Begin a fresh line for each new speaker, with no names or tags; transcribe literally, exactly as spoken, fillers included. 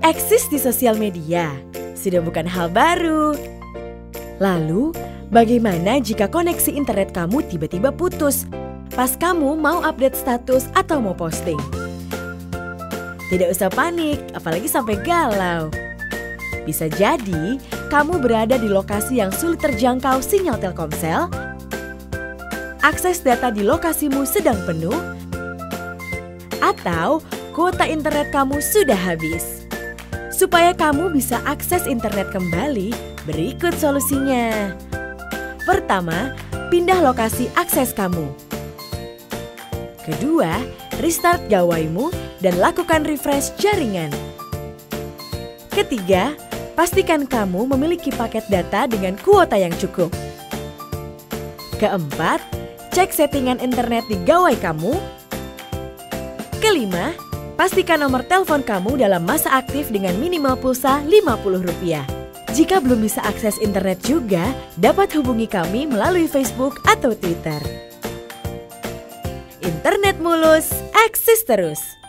Eksis di sosial media sudah bukan hal baru. Lalu, bagaimana jika koneksi internet kamu tiba-tiba putus pas kamu mau update status atau mau posting? Tidak usah panik, apalagi sampai galau. Bisa jadi kamu berada di lokasi yang sulit terjangkau sinyal Telkomsel, akses data di lokasimu sedang penuh, atau kuota internet kamu sudah habis. Supaya kamu bisa akses internet kembali, berikut solusinya. Pertama, pindah lokasi akses kamu. Kedua, restart gawaimu dan lakukan refresh jaringan. Ketiga, pastikan kamu memiliki paket data dengan kuota yang cukup. Keempat, cek settingan internet di gawai kamu. Kelima, pastikan nomor telepon kamu dalam masa aktif dengan minimal pulsa lima puluh rupiah. Jika belum bisa akses internet juga, dapat hubungi kami melalui Facebook atau Twitter. Internet mulus, eksis terus!